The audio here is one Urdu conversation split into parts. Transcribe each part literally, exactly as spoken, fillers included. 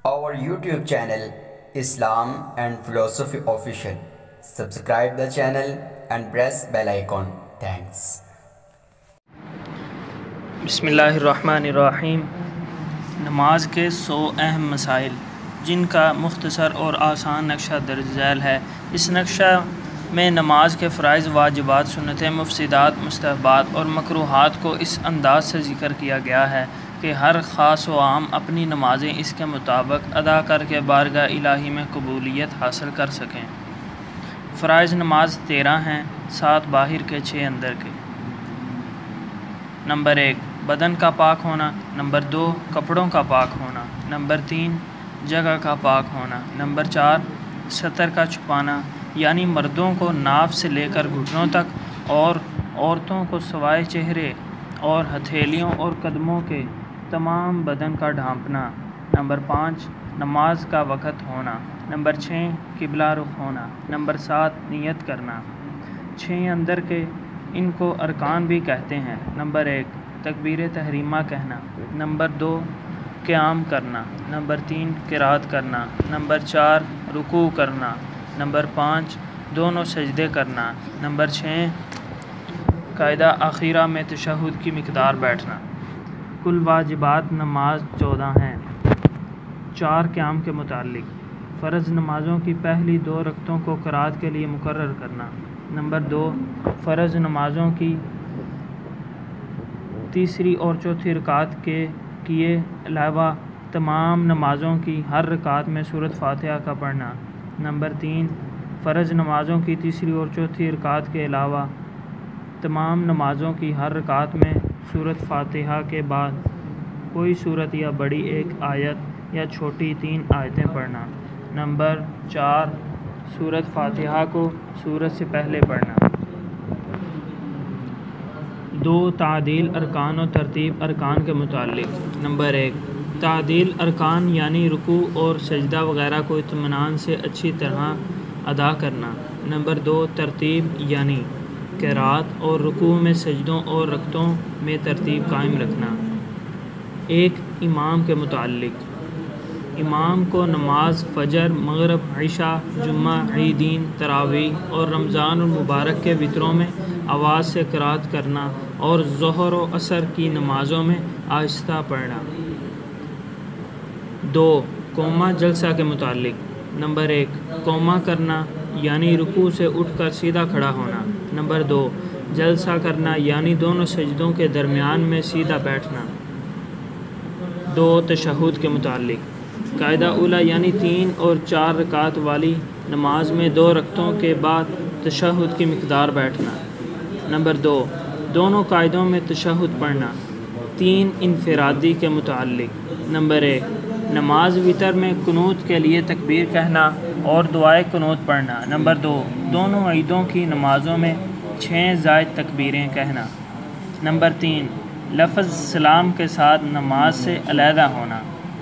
our YouTube channel Islam and Philosophy Official. Subscribe the channel and press bell icon. Thanks. بسم اللہ الرحمن الرحیم۔ نماز کے سو اہم مسائل جن کا مختصر اور آسان نقشہ درج ذیل ہے۔ اس نقشہ میں نماز کے فرائض، واجبات، سنتیں، مفسدات، مستحبات اور مکروہات کو اس انداز سے ذکر کیا گیا ہے کہ ہر خاص و عام اپنی نمازیں اس کے مطابق ادا کر کے بارگاہ الہی میں قبولیت حاصل کر سکیں۔ فرائض نماز تیرہ ہیں، سات باہر کے، چھ اندر کے۔ نمبر ایک، بدن کا پاک ہونا۔ نمبر دو، کپڑوں کا پاک ہونا۔ نمبر تین، جگہ کا پاک ہونا۔ نمبر چار، ستر کا چھپانا، یعنی مردوں کو ناف سے لے کر گھٹنوں تک اور عورتوں کو سوائے چہرے اور ہتھیلیوں اور قدموں کے تمام بدن کا ڈھانپنا۔ نمبر پانچ، نماز کا وقت ہونا۔ نمبر چھ، قبلہ رخ ہونا۔ نمبر سات، نیت کرنا۔ چھ اندر کے، ان کو ارکان بھی کہتے ہیں۔ نمبر ایک، تکبیر تحریمہ کہنا۔ نمبر دو، قیام کرنا۔ نمبر تین، قرات کرنا۔ نمبر چار، رکوع کرنا۔ نمبر پانچ، دونوں سجدے کرنا۔ نمبر چھ، قاعدہ اخیرہ میں تشہد کی مقدار بیٹھنا۔ کل واجبات نماز چودہ ہیں۔ چار قیام کے متعلق، فرض نمازوں کی پہلی دو رکعتوں کو قرات کے لیے مقرر کرنا۔ نمبر دو، فرض نمازوں کی تیسری اور چوتھی رکعت کے کیے علاوہ تمام نمازوں کی ہر رکعت میں سورۃ فاتحہ کا پڑھنا۔ نمبر تین، فرض نمازوں کی تیسری اور چوتھی رکعت کے علاوہ تمام نمازوں کی ہر رکعت میں سورۃ فاتحہ کے بعد کوئی سورت یا بڑی ایک آیت یا چھوٹی تین آیتیں پڑھنا۔ نمبر چار، سورۃ فاتحہ کو سورت سے پہلے پڑھنا۔ دو، تعدیل ارکان و ترتیب ارکان کے متعلق۔ نمبر ایک، تعدیل ارکان یعنی رکوع اور سجدہ وغیرہ کو اطمینان سے اچھی طرح ادا کرنا۔ نمبر دو، ترتیب یعنی قرات اور رکوع میں سجدوں اور رکعتوں میں ترتیب قائم رکھنا۔ ایک، امام کے متعلق، امام کو نماز فجر، مغرب، عشاء، جمعہ، عیدین، تراویح اور رمضان المبارک کے وتروں میں آواز سے قرات کرنا اور ظہر و عصر کی نمازوں میں آہستہ پڑھنا۔ دو، قومہ جلسہ کے متعلق۔ نمبر ایک، قومہ کرنا یعنی رکوع سے اٹھ کر سیدھا کھڑا ہونا۔ نمبر دو، جلسہ کرنا یعنی دونوں سجدوں کے درمیان میں سیدھا بیٹھنا۔ دو، تشہد کے متعلق، قاعدہ اولیٰ یعنی تین اور چار رکعت والی نماز میں دو رکعتوں کے بعد تشہد کی مقدار بیٹھنا۔ نمبر دو، دونوں قاعدوں میں تشہد پڑھنا۔ تین، انفرادی کے متعلق۔ نمبر ایک، نماز وتر میں قنوت کے لیے تکبیر کہنا اور دعائے قنوت پڑھنا۔ نمبر دو، دونوں عیدوں کی نمازوں میں چھ زائد تکبیریں کہنا۔ نمبر تین، لفظ سلام کے ساتھ نماز سے علیحدہ ہونا۔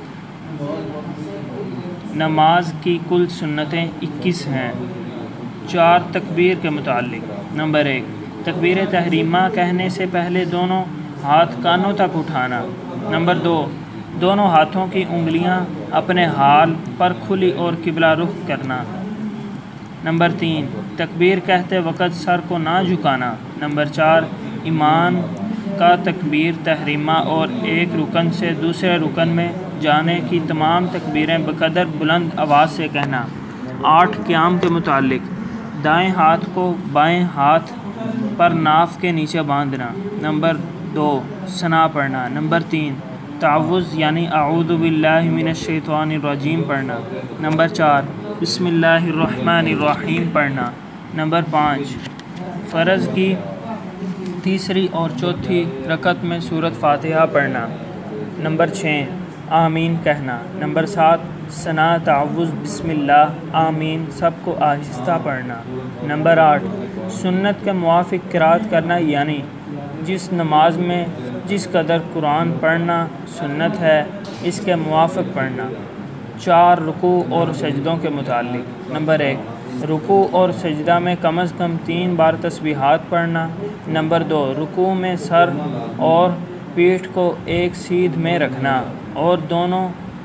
نماز کی کل سنتیں اکیس ہیں۔ چار، تکبیر کے متعلق۔ نمبر ایک، تکبیر تحریمہ کہنے سے پہلے دونوں ہاتھ کانوں تک اٹھانا۔ نمبر دو، دونوں ہاتھوں کی انگلیاں اپنے حال پر کھلی اور قبلہ رخ کرنا۔ نمبر تین، تکبیر کہتے وقت سر کو نہ جھکانا۔ نمبر چار، امام کا تکبیر تحریمہ اور ایک رکن سے دوسرے رکن میں جانے کی تمام تکبیریں بقدر بلند آواز سے کہنا۔ آٹھ، قیام کے متعلق، دائیں ہاتھ کو بائیں ہاتھ پر ناف کے نیچے باندھنا۔ نمبر دو، ثنا پڑھنا۔ نمبر تین، تعوذ یعنی اعوذ باللہ من الشیطان الرجیم پڑھنا۔ نمبر چار، بسم اللہ الرحمن الرحیم پڑھنا۔ نمبر پانچ، فرض کی تیسری اور چوتھی رکعت میں سورۃ فاتحہ پڑھنا۔ نمبر چھ، آمین کہنا۔ نمبر سات، ثنا، تعوذ، بسم اللہ، آمین سب کو آہستہ پڑھنا۔ نمبر آٹھ، سنت کے موافق قرات کرنا یعنی جس نماز میں جس قدر قرآن پڑھنا سنت ہے اس کے موافق پڑھنا۔ چار، رکوع اور سجدوں کے متعلق۔ نمبر ایک، رکوع اور سجدہ میں کم از کم تین بار تسبیحات پڑھنا۔ نمبر دو، رکوع میں سر اور پیٹھ کو ایک سیدھ میں رکھنا اور دونوں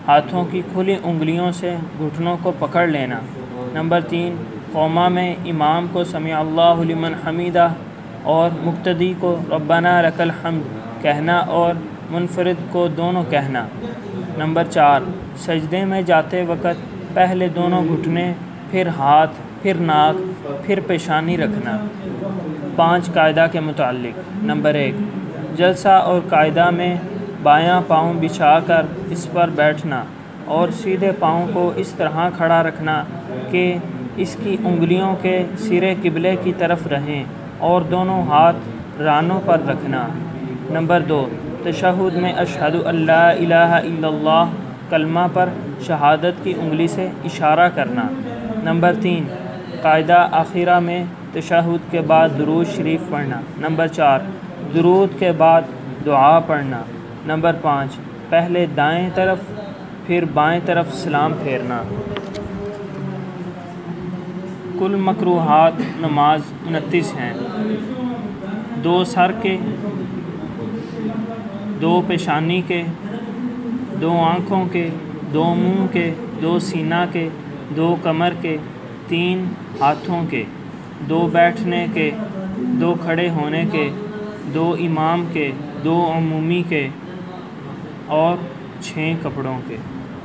ہاتھوں کی کھلی انگلیوں سے گھٹنوں کو پکڑ لینا۔ نمبر تین، قوما میں امام کو سمیع اللہ لمن حمیدہ اور مقتدی کو ربنا لک الحمد کہنا اور منفرد کو دونوں کہنا۔ نمبر چار، سجدے میں جاتے وقت پہلے دونوں گھٹنے، پھر ہاتھ، پھر ناک، پھر پیشانی رکھنا۔ پانچ، قاعدہ کے متعلق۔ نمبر ایک، جلسہ اور قاعدہ میں بایاں پاؤں بچھا کر اس پر بیٹھنا اور سیدھے پاؤں کو اس طرح کھڑا رکھنا کہ اس کی انگلیوں کے سرے قبلے کی طرف رہیں اور دونوں ہاتھ رانوں پر رکھنا۔ نمبر دو، تشہد میں اشہد ان لا الہ الا اللہ کلمہ پر شہادت کی انگلی سے اشارہ کرنا۔ نمبر تین، قاعدہ آخرہ میں تشہد کے بعد درود شریف پڑھنا۔ نمبر چار، درود کے بعد دعا پڑھنا۔ نمبر پانچ، پہلے دائیں طرف پھر بائیں طرف سلام پھیرنا۔ کل مکروہات نماز انتیس ہیں۔ دو سر کے، دو پیشانی کے، دو آنکھوں کے، دو منہ کے، دو سینہ کے، دو کمر کے، تین ہاتھوں کے، دو بیٹھنے کے، دو کھڑے ہونے کے، دو امام کے، دو عمومی کے اور چھ کپڑوں کے۔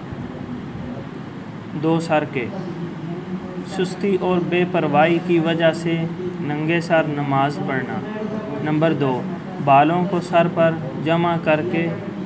دو سر کے، سستی اور بے پرواہی کی وجہ سے ننگے سر نماز پڑھنا۔ نمبر دو، بالوں کو سر پر جمع کر کے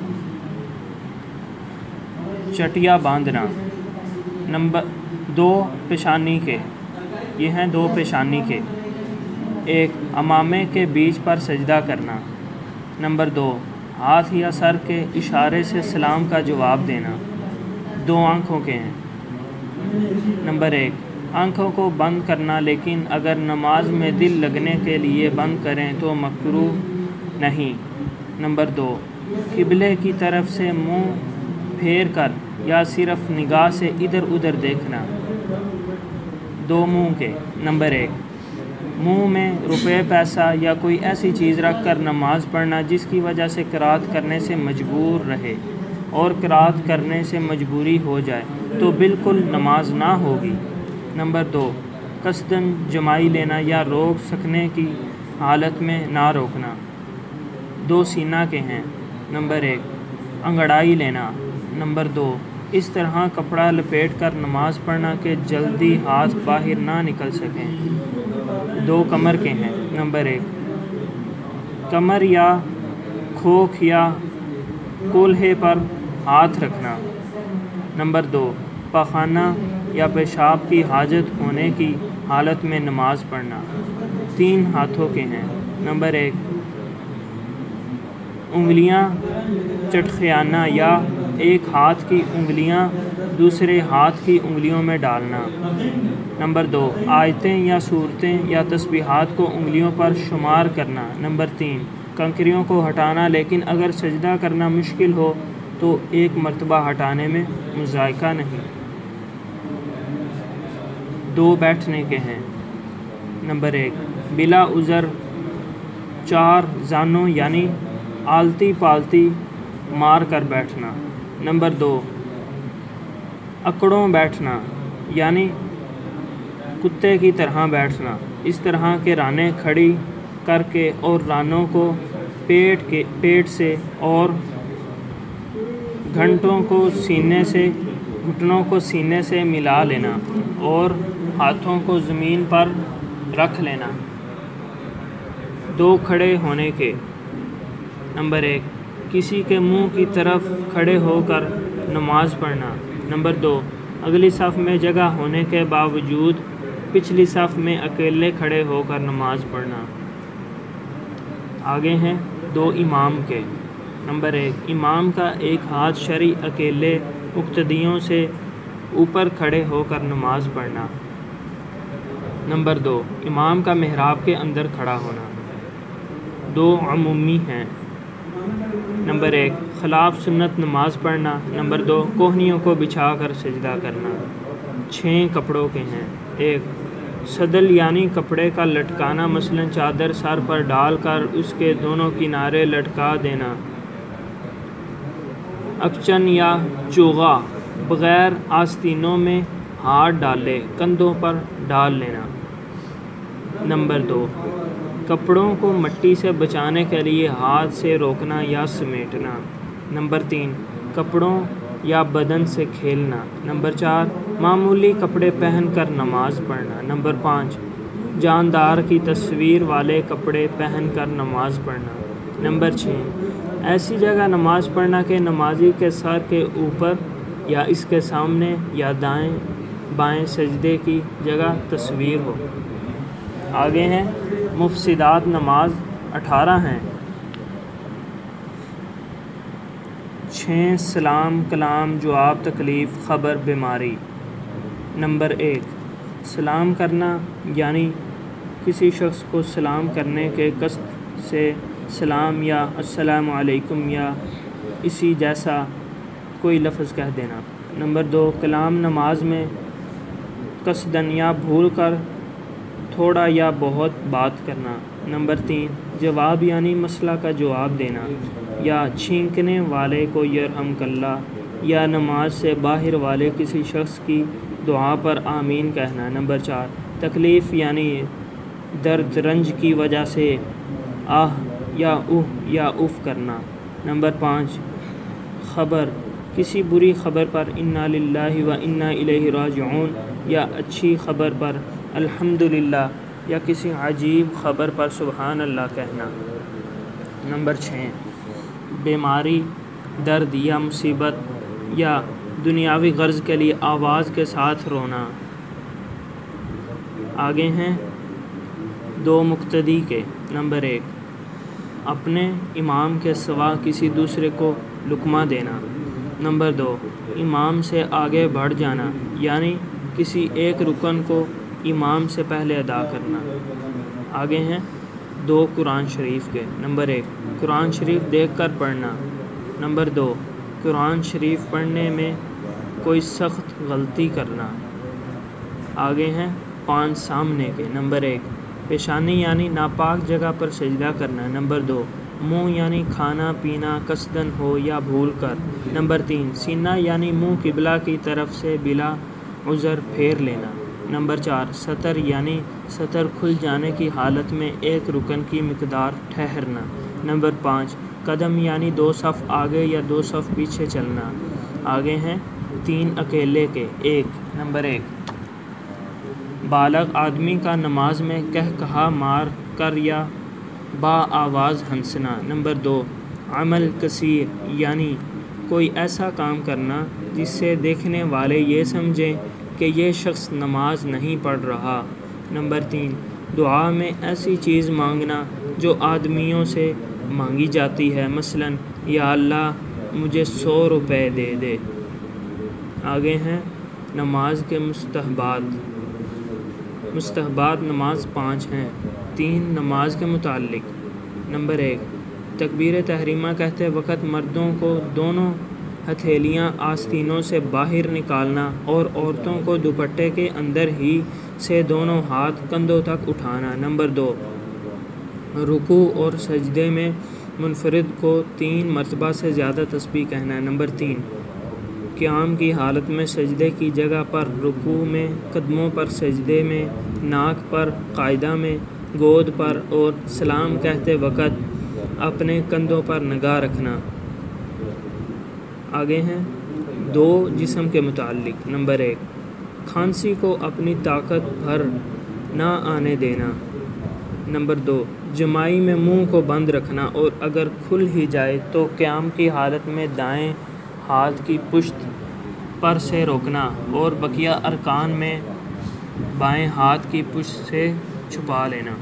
چٹیا باندھنا۔ نمبر دو، پیشانی کے، یہ ہیں دو پیشانی کے۔ ایک، امامے کے بیچ پر سجدہ کرنا۔ نمبر دو، ہاتھ یا سر کے اشارے سے سلام کا جواب دینا۔ دو آنکھوں کے ہیں۔ نمبر ایک، آنکھوں کو بند کرنا، لیکن اگر نماز میں دل لگنے کے لیے بند کریں تو مکروہ نہیں۔ نمبر دو، قبلے کی طرف سے منہ پھیر کر یا صرف نگاہ سے ادھر ادھر دیکھنا۔ دو منہ کے۔ نمبر ایک، منہ میں روپے پیسہ یا کوئی ایسی چیز رکھ کر نماز پڑھنا جس کی وجہ سے قرات کرنے سے مجبور رہے اور قرات کرنے سے مجبوری ہو جائے تو بالکل نماز نہ ہوگی۔ نمبر دو، قصداً جمائی لینا یا روک سکنے کی حالت میں نہ روکنا۔ دو سینہ کے ہیں۔ نمبر ایک، انگڑائی لینا۔ نمبر دو، اس طرح کپڑا لپیٹ کر نماز پڑھنا کہ جلدی ہاتھ باہر نہ نکل سکیں۔ دو کمر کے ہیں۔ نمبر ایک، کمر یا کھوکھ یا کولہے پر ہاتھ رکھنا۔ نمبر دو، پاخانہ یا پیشاب کی حاجت ہونے کی حالت میں نماز پڑھنا۔ تین ہاتھوں کے ہیں۔ نمبر ایک، انگلیاں چٹخیانہ یا ایک ہاتھ کی انگلیاں دوسرے ہاتھ کی انگلیوں میں ڈالنا۔ نمبر دو، آیتیں یا سورتیں یا تسبیحات کو انگلیوں پر شمار کرنا۔ نمبر تین، کنکریوں کو ہٹانا، لیکن اگر سجدہ کرنا مشکل ہو تو ایک مرتبہ ہٹانے میں مذائقہ نہیں۔ دو بیٹھنے کے ہیں۔ نمبر ایک، بلا عذر چار زانوں یعنی آلتی پالتی مار کر بیٹھنا۔ نمبر دو، اکڑوں بیٹھنا یعنی کتے کی طرح بیٹھنا، اس طرح کے رانیں کھڑی کر کے اور رانوں کو پیٹ کے پیٹ سے اور گھنٹوں کو سینے سے گھٹنوں کو سینے سے ملا لینا اور ہاتھوں کو زمین پر رکھ لینا۔ دو کھڑے ہونے کے۔ نمبر ایک، کسی کے منہ کی طرف کھڑے ہو کر نماز پڑھنا۔ نمبر دو، اگلی صف میں جگہ ہونے کے باوجود پچھلی صف میں اکیلے کھڑے ہو کر نماز پڑھنا۔ آگے ہیں دو امام کے۔ نمبر ایک، امام کا ایک ہاتھ شرعی اکیلے مقتدیوں سے اوپر کھڑے ہو کر نماز پڑھنا۔ نمبر دو، امام کا محراب کے اندر کھڑا ہونا۔ دو عمومی ہیں۔ نمبر ایک، خلاف سنت نماز پڑھنا۔ نمبر دو، کوہنیوں کو بچھا کر سجدہ کرنا۔ چھ کپڑوں کے ہیں۔ ایک، صدل یعنی کپڑے کا لٹکانا، مثلاً چادر سر پر ڈال کر اس کے دونوں کنارے لٹکا دینا۔ اکچن یا چوغا بغیر آستینوں میں ہاتھ ڈالے کندھوں پر ڈال لینا۔ نمبر دو، کپڑوں کو مٹی سے بچانے کے لیے ہاتھ سے روکنا یا سمیٹنا۔ نمبر تین، کپڑوں یا بدن سے کھیلنا۔ نمبر چار، معمولی کپڑے پہن کر نماز پڑھنا۔ نمبر پانچ، جاندار کی تصویر والے کپڑے پہن کر نماز پڑھنا۔ نمبر چھ، ایسی جگہ نماز پڑھنا کہ نمازی کے سر کے اوپر یا اس کے سامنے یا دائیں بائیں سجدے کی جگہ تصویر ہو۔ آگے ہیں مفسدات نماز، اٹھارہ ہیں۔ چھ، سلام، کلام، جواب، تکلیف، خبر، بیماری۔ نمبر ایک، سلام کرنا یعنی کسی شخص کو سلام کرنے کے قصد سے سلام یا السلام علیکم یا اسی جیسا کوئی لفظ کہہ دینا۔ نمبر دو، کلام نماز میں قصداً یا بھول کر تھوڑا یا بہت بات کرنا۔ نمبر تین، جواب یعنی مسئلہ کا جواب دینا یا چھینکنے والے کو یرحمک اللہ یا نماز سے باہر والے کسی شخص کی دعا پر آمین کہنا۔ نمبر چار، تکلیف یعنی درد رنج کی وجہ سے آہ یا اوہ یا اف کرنا۔ نمبر پانچ، خبر، کسی بری خبر پر انا للہ و انا الیہ راجعون یا اچھی خبر پر الحمدللہ یا کسی عجیب خبر پر سبحان اللہ کہنا۔ نمبر چھ، بیماری، درد یا مصیبت یا دنیاوی غرض کے لیے آواز کے ساتھ رونا۔ آگے ہیں دو مقتدی کے۔ نمبر ایک، اپنے امام کے سوا کسی دوسرے کو لقمہ دینا۔ نمبر دو، امام سے آگے بڑھ جانا یعنی کسی ایک رکن کو امام سے پہلے ادا کرنا۔ آگے ہیں دو قرآن شریف کے۔ نمبر ایک، قرآن شریف دیکھ کر پڑھنا۔ نمبر دو، قرآن شریف پڑھنے میں کوئی سخت غلطی کرنا۔ آگے ہیں پانچ سامنے کے۔ نمبر ایک، پیشانی یعنی ناپاک جگہ پر سجدہ کرنا۔ نمبر دو، منہ یعنی کھانا پینا قصداً ہو یا بھول کر۔ نمبر تین، سینہ یعنی منہ قبلہ کی طرف سے بلا عذر پھیر لینا۔ نمبر چار، سطر یعنی سطر کھل جانے کی حالت میں ایک رکن کی مقدار ٹھہرنا۔ نمبر پانچ، قدم یعنی دو صف آگے یا دو صف پیچھے چلنا۔ آگے ہیں تین اکیلے کے۔ ایک، نمبر ایک، بالغ آدمی کا نماز میں کہہ کہا مار کر یا با آواز ہنسنا۔ نمبر دو، عمل کثیر یعنی کوئی ایسا کام کرنا جس سے دیکھنے والے یہ سمجھیں کہ یہ شخص نماز نہیں پڑھ رہا۔ نمبر تین، دعا میں ایسی چیز مانگنا جو آدمیوں سے مانگی جاتی ہے، مثلاً یا اللہ مجھے سو روپے دے دے۔ آگے ہیں نماز کے مستحبات۔ مستحبات نماز پانچ ہیں۔ تین، نماز کے متعلق۔ نمبر ایک، تکبیر تحریمہ کہتے وقت مردوں کو دونوں ہتھیلیاں آستینوں سے باہر نکالنا اور عورتوں کو دوپٹے کے اندر ہی سے دونوں ہاتھ کندھوں تک اٹھانا۔ نمبر دو، رکوع اور سجدے میں منفرد کو تین مرتبہ سے زیادہ تسبیح کہنا۔ نمبر تین، قیام کی حالت میں سجدے کی جگہ پر، رکوع میں قدموں پر، سجدے میں ناک پر، قاعدہ میں گود پر اور سلام کہتے وقت اپنے کندھوں پر نگاہ رکھنا۔ آگے ہیں دو جسم کے متعلق۔ نمبر ایک، کھانسی کو اپنی طاقت بھر نہ آنے دینا۔ نمبر دو، جمائی میں منہ کو بند رکھنا اور اگر کھل ہی جائے تو قیام کی حالت میں دائیں ہاتھ کی پشت پر سے روکنا اور بقیہ ارکان میں بائیں ہاتھ کی پشت سے چھپا لینا۔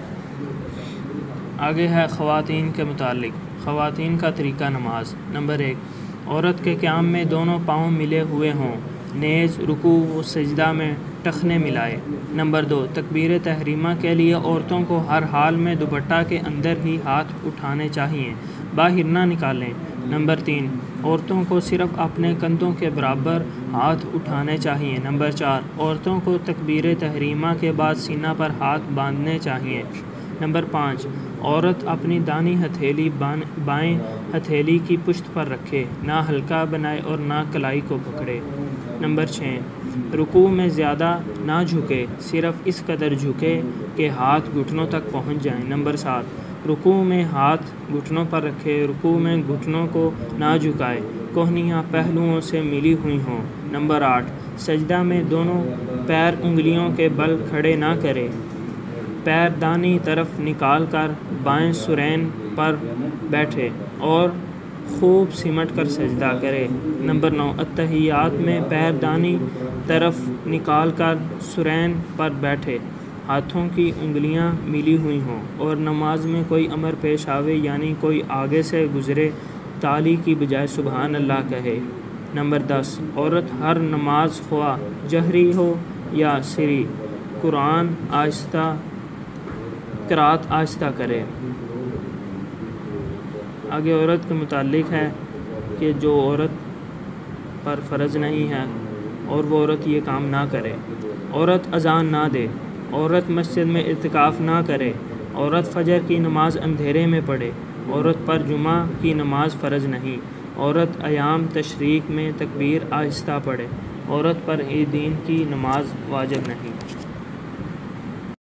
آگے ہے خواتین کے متعلق۔ خواتین کا طریقہ نماز۔ نمبر ایک، عورت کے قیام میں دونوں پاؤں ملے ہوئے ہوں، نیز رکوع و سجدہ میں ٹخنے ملائے۔ نمبر دو، تکبیر تحریمہ کے لیے عورتوں کو ہر حال میں دوپٹہ کے اندر ہی ہاتھ اٹھانے چاہئیں، باہر نہ نکالیں۔ نمبر تین، عورتوں کو صرف اپنے کندھوں کے برابر ہاتھ اٹھانے چاہئیں۔ نمبر چار، عورتوں کو تکبیر تحریمہ کے بعد سینہ پر ہاتھ باندھنے چاہئیں۔ نمبر پانچ، عورت اپنی دانی ہتھیلی بائیں ہتھیلی کی پشت پر رکھے، نہ ہلکا بنائے اور نہ کلائی کو پکڑے۔ نمبر چھ، رکوع میں زیادہ نہ جھکے، صرف اس قدر جھکے کہ ہاتھ گھٹنوں تک پہنچ جائیں۔ نمبر سات، رکوع میں ہاتھ گھٹنوں پر رکھے، رکوع میں گھٹنوں کو نہ جھکائے، کوہنیاں پہلوؤں سے ملی ہوئی ہوں۔ نمبر آٹھ، سجدہ میں دونوں پیر انگلیوں کے بل کھڑے نہ کرے، پیر دانی طرف نکال کر بائیں سرین پر بیٹھے اور خوب سمٹ کر سجدہ کرے۔ نمبر نو، اتحیات میں پیر دانی طرف نکال کر سرین پر بیٹھے، ہاتھوں کی انگلیاں ملی ہوئی ہوں اور نماز میں کوئی امر پیش آوے یعنی کوئی آگے سے گزرے، تالی کی بجائے سبحان اللہ کہے۔ نمبر دس، عورت ہر نماز خواہ جہری ہو یا سری، قرآن آہستہ قرأت آہستہ کرے۔ آگے عورت کے متعلق ہے کہ جو عورت پر فرض نہیں ہے اور وہ عورت یہ کام نہ کرے۔ عورت اذان نہ دے، عورت مسجد میں اعتکاف نہ کرے، عورت فجر کی نماز اندھیرے میں پڑھے، عورت پر جمعہ کی نماز فرض نہیں، عورت ایام تشریق میں تکبیر آہستہ پڑھے، عورت پر عیدین کی نماز واجب نہیں۔